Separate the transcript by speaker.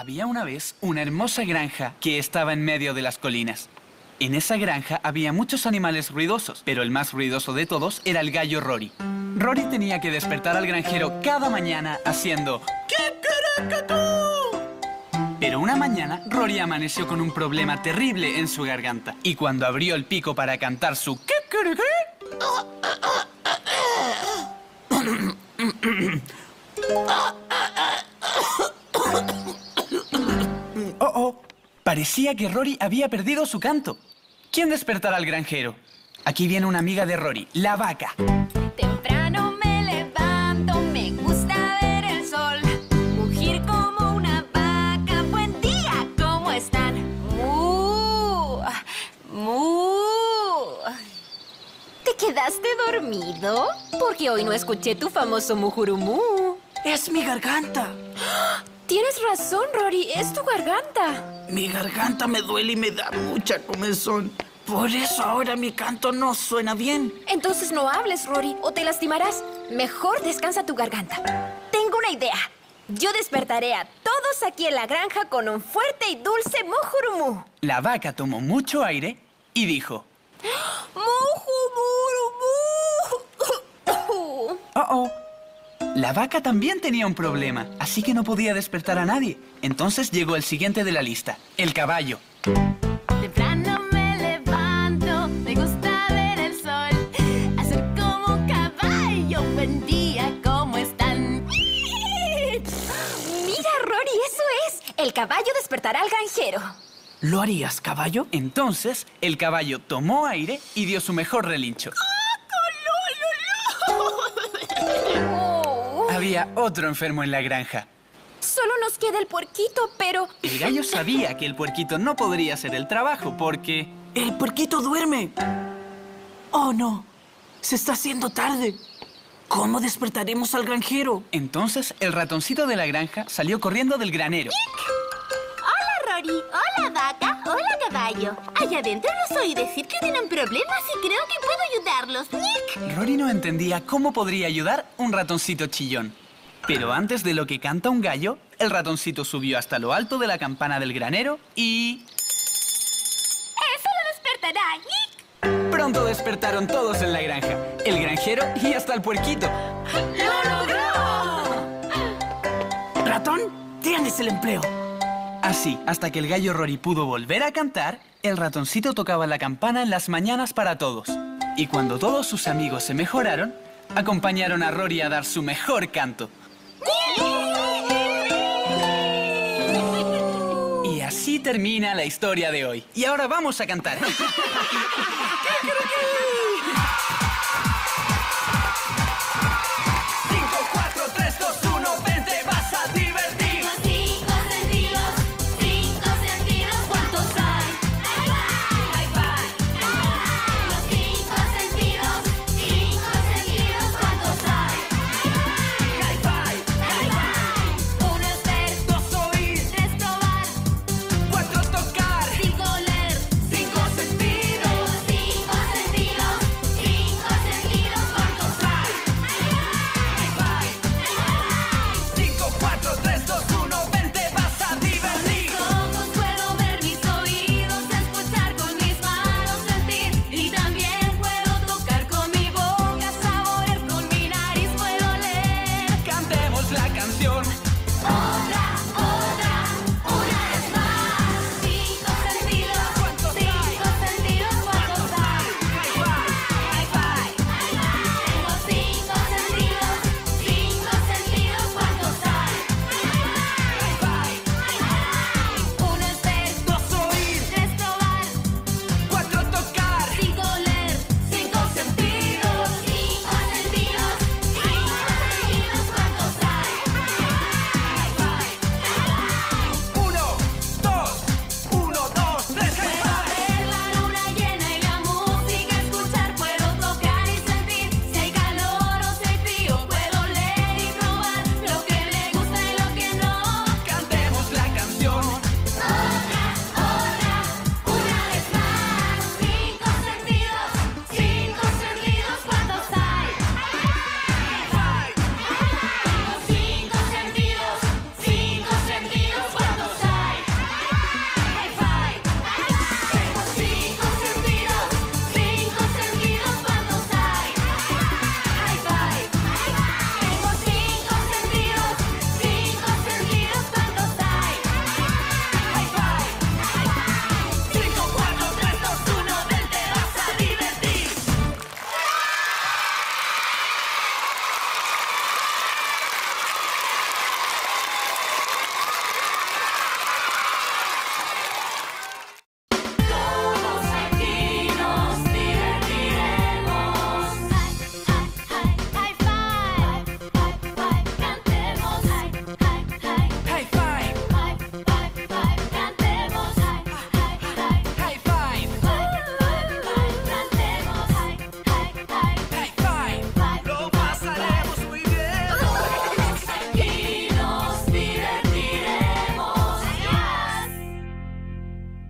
Speaker 1: Había una vez una hermosa granja que estaba en medio de las colinas. En esa granja había muchos animales ruidosos, pero el más ruidoso de todos era el gallo Rory. Rory tenía que despertar al granjero cada mañana haciendo ¡Kikirikatú! Pero una mañana, Rory amaneció con un problema terrible en su garganta. Y cuando abrió el pico para cantar su Kikiriki... ¡Oh! Parecía que Rory había perdido su canto. ¿Quién despertará al granjero? Aquí viene una amiga de Rory, la vaca.
Speaker 2: Temprano me levanto, me gusta ver el sol, mugir como una vaca. Buen día, ¿cómo están? ¡Mu! ¡Mu! ¿Te quedaste dormido? Porque hoy no escuché tu famoso mujurumú.
Speaker 3: ¡Es mi garganta!
Speaker 2: Tienes razón, Rory, es tu garganta.
Speaker 3: Mi garganta me duele y me da mucha comezón. Por eso ahora mi canto no suena bien.
Speaker 2: Entonces no hables, Rory, o te lastimarás. Mejor descansa tu garganta. Tengo una idea. Yo despertaré a todos aquí en la granja con un fuerte y dulce mujurumú.
Speaker 1: La vaca tomó mucho aire y dijo...
Speaker 2: ¡Mujurumú!
Speaker 1: ¡Oh! La vaca también tenía un problema, así que no podía despertar a nadie. Entonces llegó el siguiente de la lista, el caballo.
Speaker 2: Temprano me levanto, me gusta ver el sol, hacer como un caballo. Buen día, ¿cómo están? Mira, Rory, eso es. El caballo despertará al granjero.
Speaker 3: ¿Lo harías, caballo?
Speaker 1: Entonces, el caballo tomó aire y dio su mejor relincho. Había otro enfermo en la granja.
Speaker 2: Solo nos queda el puerquito, pero...
Speaker 1: El gallo sabía que el puerquito no podría hacer el trabajo porque...
Speaker 3: ¡El puerquito duerme! ¡Oh, no! Se está haciendo tarde. ¿Cómo despertaremos al granjero?
Speaker 1: Entonces, el ratoncito de la granja salió corriendo del granero.
Speaker 4: Hola, Rory. Hola, vaca. Hola, caballo. Allá adentro los oí decir que tienen problemas y creo que puedo ayudarlos. ¡Nick!
Speaker 1: Rory no entendía cómo podría ayudar un ratoncito chillón. Pero antes de lo que canta un gallo, el ratoncito subió hasta lo alto de la campana del granero y...
Speaker 4: ¡Eso lo despertará! ¡Nick!
Speaker 1: Pronto despertaron todos en la granja. El granjero y hasta el puerquito.
Speaker 4: ¡Lo logró!
Speaker 3: ¡Ratón! ¡Tienes el empleo!
Speaker 1: Así, hasta que el gallo Rory pudo volver a cantar, el ratoncito tocaba la campana en las mañanas para todos. Y cuando todos sus amigos se mejoraron, acompañaron a Rory a dar su mejor canto. Y así termina la historia de hoy. Y ahora vamos a cantar.